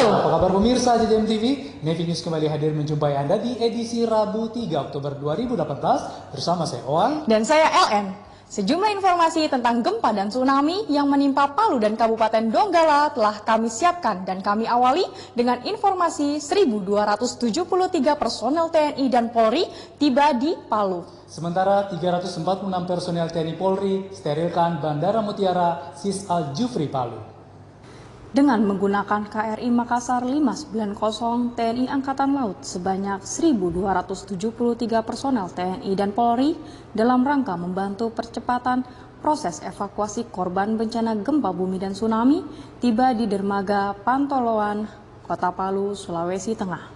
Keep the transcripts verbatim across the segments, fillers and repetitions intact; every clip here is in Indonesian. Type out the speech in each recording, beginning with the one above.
Apa kabar pemirsa J J M T V? Nevi News kembali hadir menjumpai Anda di edisi Rabu tiga Oktober dua ribu delapan belas bersama saya Oang dan saya L N. Sejumlah informasi tentang gempa dan tsunami yang menimpa Palu dan Kabupaten Donggala telah kami siapkan dan kami awali dengan informasi seribu dua ratus tujuh puluh tiga personel T N I dan Polri tiba di Palu. Sementara tiga ratus empat puluh enam personel T N I Polri sterilkan Bandara Mutiara Sis Al Jufri Palu. Dengan menggunakan K R I Makassar lima sembilan nol, T N I Angkatan Laut sebanyak seribu dua ratus tujuh puluh tiga personel T N I dan Polri dalam rangka membantu percepatan proses evakuasi korban bencana gempa bumi dan tsunami tiba di Dermaga Pantoloan, Kota Palu, Sulawesi Tengah.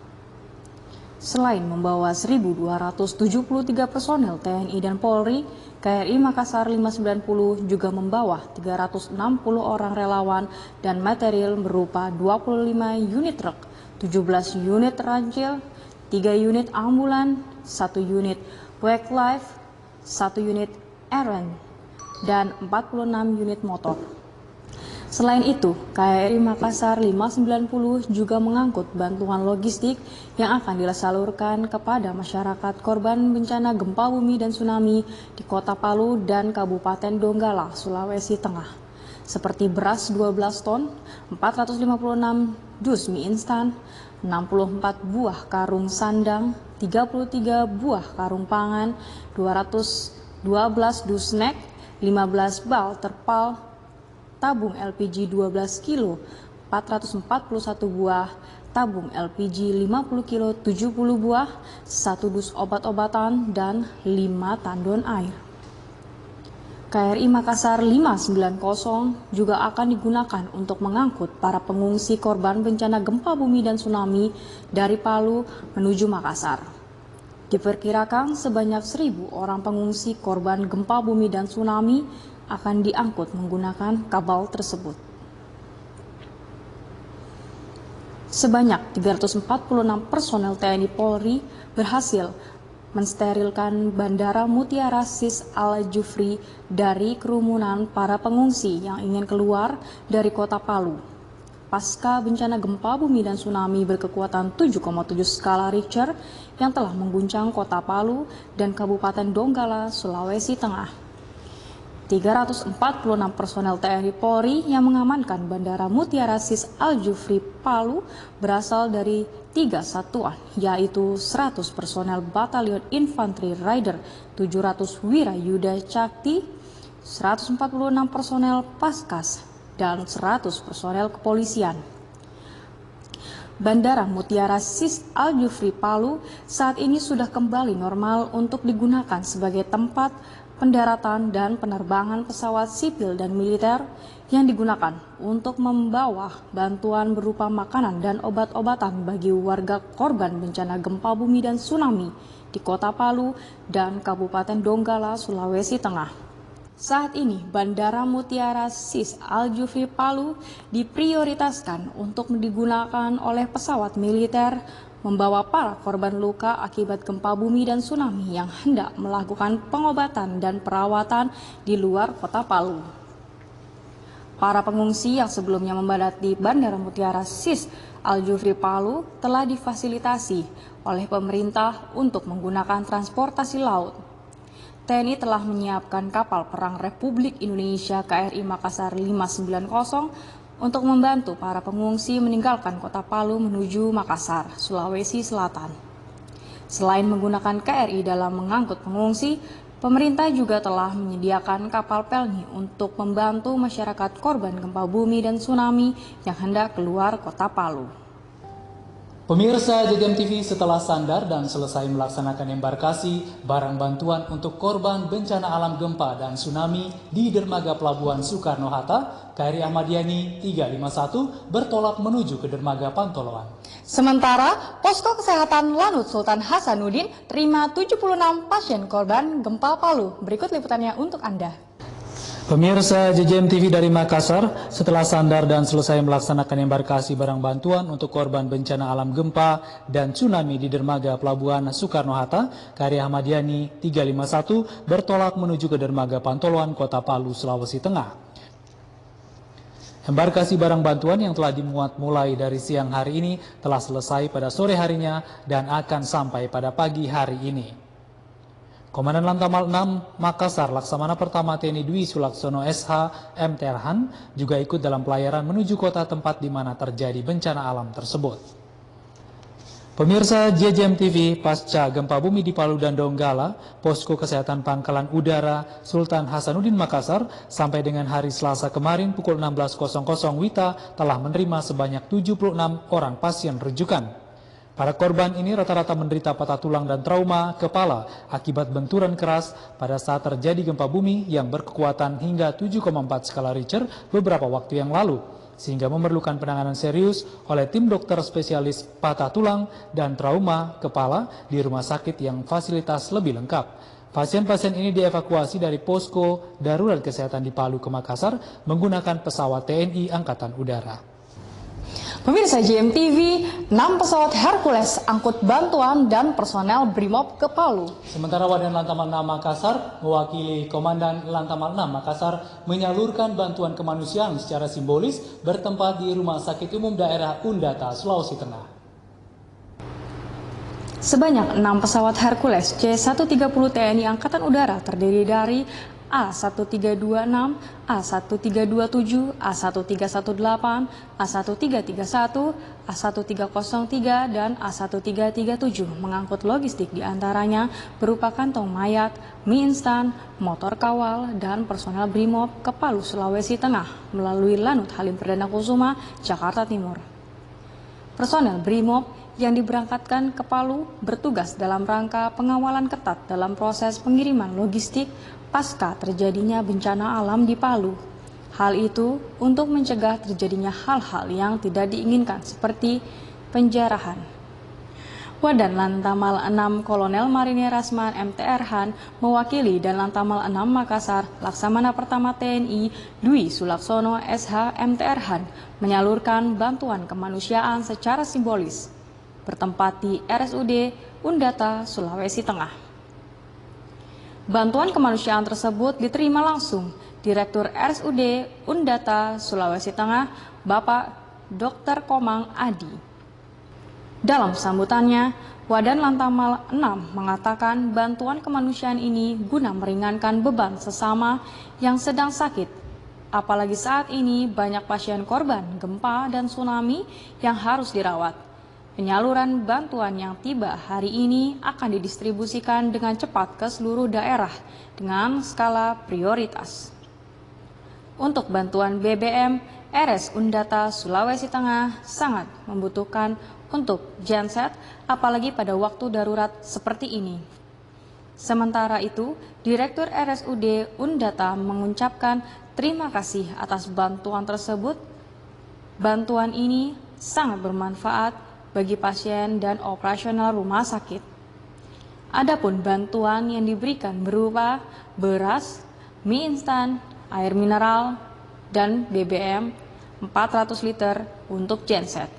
Selain membawa seribu dua ratus tujuh puluh tiga personel T N I dan Polri, K R I Makassar lima sembilan nol juga membawa tiga ratus enam puluh orang relawan dan material berupa dua puluh lima unit truk, tujuh belas unit rancil, tiga unit ambulan, satu unit wildlife, satu unit errand, dan empat puluh enam unit motor. Selain itu, K R I Makassar lima sembilan nol juga mengangkut bantuan logistik yang akan disalurkan kepada masyarakat korban bencana gempa bumi dan tsunami di Kota Palu dan Kabupaten Donggala, Sulawesi Tengah. Seperti beras dua belas ton, empat ratus lima puluh enam dus mie instan, enam puluh empat buah karung sandang, tiga puluh tiga buah karung pangan, dua ratus dua belas dus snack, lima belas bal terpal, tabung L P G dua belas kilo, empat ratus empat puluh satu buah, tabung L P G lima puluh kilo, tujuh puluh buah, satu dus obat-obatan, dan lima tandon air. K R I Makassar lima sembilan nol juga akan digunakan untuk mengangkut para pengungsi korban bencana gempa bumi dan tsunami dari Palu menuju Makassar. Diperkirakan sebanyak seribu orang pengungsi korban gempa bumi dan tsunami akan diangkut menggunakan kapal tersebut. Sebanyak tiga ratus empat puluh enam personel T N I Polri berhasil mensterilkan Bandara Mutiara Sis Al Jufri dari kerumunan para pengungsi yang ingin keluar dari Kota Palu. Pasca bencana gempa bumi dan tsunami berkekuatan tujuh koma tujuh skala Richter yang telah mengguncang Kota Palu dan Kabupaten Donggala, Sulawesi Tengah. tiga ratus empat puluh enam personel T N I Polri yang mengamankan Bandara Mutiara Sis Al Jufri Palu berasal dari tiga satuan, yaitu seratus personel Batalion Infanteri Rider tujuh ratus Wirayuda Cakti, seratus empat puluh enam personel Paskas, dan seratus personel kepolisian. Bandara Mutiara Sis Al Jufri Palu saat ini sudah kembali normal untuk digunakan sebagai tempat pendaratan dan penerbangan pesawat sipil dan militer yang digunakan untuk membawa bantuan berupa makanan dan obat-obatan bagi warga korban bencana gempa bumi dan tsunami di Kota Palu dan Kabupaten Donggala, Sulawesi Tengah. Saat ini, Bandara Mutiara Sis Al Jufri Palu diprioritaskan untuk digunakan oleh pesawat militer membawa para korban luka akibat gempa bumi dan tsunami yang hendak melakukan pengobatan dan perawatan di luar Kota Palu. Para pengungsi yang sebelumnya membadati Bandara Mutiara Sis Al Jufri Palu telah difasilitasi oleh pemerintah untuk menggunakan transportasi laut. T N I telah menyiapkan kapal perang Republik Indonesia K R I Makassar lima sembilan nol untuk membantu para pengungsi meninggalkan Kota Palu menuju Makassar, Sulawesi Selatan. Selain menggunakan K R I dalam mengangkut pengungsi, pemerintah juga telah menyediakan kapal Pelni untuk membantu masyarakat korban gempa bumi dan tsunami yang hendak keluar Kota Palu. Pemirsa J J M T V, setelah sandar dan selesai melaksanakan embarkasi barang bantuan untuk korban bencana alam gempa dan tsunami di Dermaga Pelabuhan Soekarno-Hatta, K R I Ahmad Yani tiga lima satu bertolak menuju ke Dermaga Pantoloan. Sementara, Posko Kesehatan Lanut Sultan Hasanuddin terima tujuh puluh enam pasien korban gempa Palu. Berikut liputannya untuk Anda. Pemirsa J J M T V dari Makassar, setelah sandar dan selesai melaksanakan embarkasi barang bantuan untuk korban bencana alam gempa dan tsunami di Dermaga Pelabuhan Soekarno-Hatta, K R I Ahmad Yani tiga lima satu bertolak menuju ke Dermaga Pantoloan, Kota Palu, Sulawesi Tengah. Embarkasi barang bantuan yang telah dimuat mulai dari siang hari ini telah selesai pada sore harinya dan akan sampai pada pagi hari ini. Komandan Lantamal enam Makassar Laksamana Pertama T N I Dwi Sulaksono S H M Terhan juga ikut dalam pelayaran menuju kota tempat di mana terjadi bencana alam tersebut. Pemirsa J J M T V, pasca gempa bumi di Palu dan Donggala, Posko Kesehatan Pangkalan Udara Sultan Hasanuddin Makassar sampai dengan hari Selasa kemarin pukul enam belas W I T A telah menerima sebanyak tujuh puluh enam orang pasien rujukan. Para korban ini rata-rata menderita patah tulang dan trauma kepala akibat benturan keras pada saat terjadi gempa bumi yang berkekuatan hingga tujuh koma empat skala Richter beberapa waktu yang lalu, sehingga memerlukan penanganan serius oleh tim dokter spesialis patah tulang dan trauma kepala di rumah sakit yang fasilitas lebih lengkap. Pasien-pasien ini dievakuasi dari posko darurat kesehatan di Palu ke Makassar menggunakan pesawat T N I Angkatan Udara. Pemirsa J M T V, enam pesawat Hercules angkut bantuan dan personel Brimob ke Palu. Sementara Wadan Lantamal enam Makassar mewakili Komandan Lantamal enam Makassar menyalurkan bantuan kemanusiaan secara simbolis bertempat di Rumah Sakit Umum Daerah Undata, Sulawesi Tengah. Sebanyak enam pesawat Hercules C seratus tiga puluh T N I Angkatan Udara terdiri dari A seribu tiga ratus dua puluh enam, A seribu tiga ratus dua puluh tujuh, A seribu tiga ratus delapan belas, A seribu tiga ratus tiga puluh satu, A seribu tiga ratus tiga, dan A seribu tiga ratus tiga puluh tujuh mengangkut logistik diantaranya berupa kantong mayat, mie instan, motor kawal, dan personel Brimob ke Palu, Sulawesi Tengah melalui Lanut Halim Perdana Kusuma, Jakarta Timur. Personel Brimob yang diberangkatkan ke Palu bertugas dalam rangka pengawalan ketat dalam proses pengiriman logistik pasca terjadinya bencana alam di Palu. Hal itu untuk mencegah terjadinya hal-hal yang tidak diinginkan seperti penjarahan. Wadan Lantamal enam Kolonel Marinir Rasman M T Erhan mewakili dan Lantamal enam Makassar Laksamana Pertama T N I Dwi Sulaksono S H M T Erhan menyalurkan bantuan kemanusiaan secara simbolis bertempat di R S U D Undata, Sulawesi Tengah. Bantuan kemanusiaan tersebut diterima langsung Direktur R S U D Undata, Sulawesi Tengah, Bapak Dokter Komang Adi. Dalam sambutannya, Wadan Lantamal enam mengatakan bantuan kemanusiaan ini guna meringankan beban sesama yang sedang sakit. Apalagi saat ini banyak pasien korban gempa dan tsunami yang harus dirawat. Penyaluran bantuan yang tiba hari ini akan didistribusikan dengan cepat ke seluruh daerah dengan skala prioritas. Untuk bantuan B B M, R S Undata Sulawesi Tengah sangat membutuhkan untuk genset, apalagi pada waktu darurat seperti ini. Sementara itu, Direktur R S U D Undata mengucapkan terima kasih atas bantuan tersebut. Bantuan ini sangat bermanfaat bagi pasien dan operasional rumah sakit. Adapun bantuan yang diberikan berupa beras, mie instan, air mineral, dan B B M empat ratus liter untuk genset.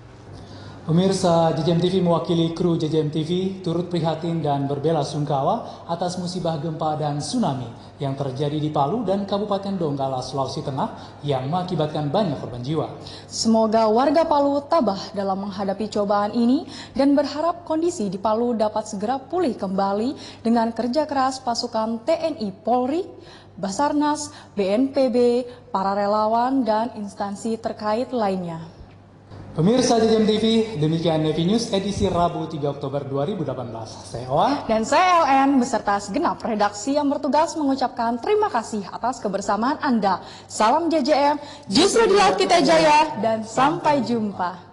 Pemirsa J J M T V mewakili kru J J M T V turut prihatin dan berbela sungkawa atas musibah gempa dan tsunami yang terjadi di Palu dan Kabupaten Donggala, Sulawesi Tengah yang mengakibatkan banyak korban jiwa. Semoga warga Palu tabah dalam menghadapi cobaan ini dan berharap kondisi di Palu dapat segera pulih kembali dengan kerja keras pasukan T N I Polri, Basarnas, B N P B, para relawan, dan instansi terkait lainnya. Pemirsa J J M T V, demikian Nevi News edisi Rabu tiga Oktober dua ribu delapan belas. Saya Oa dan saya L N beserta segenap redaksi yang bertugas mengucapkan terima kasih atas kebersamaan Anda. Salam J J M, justru di laut kita jaya, dan sampai jumpa.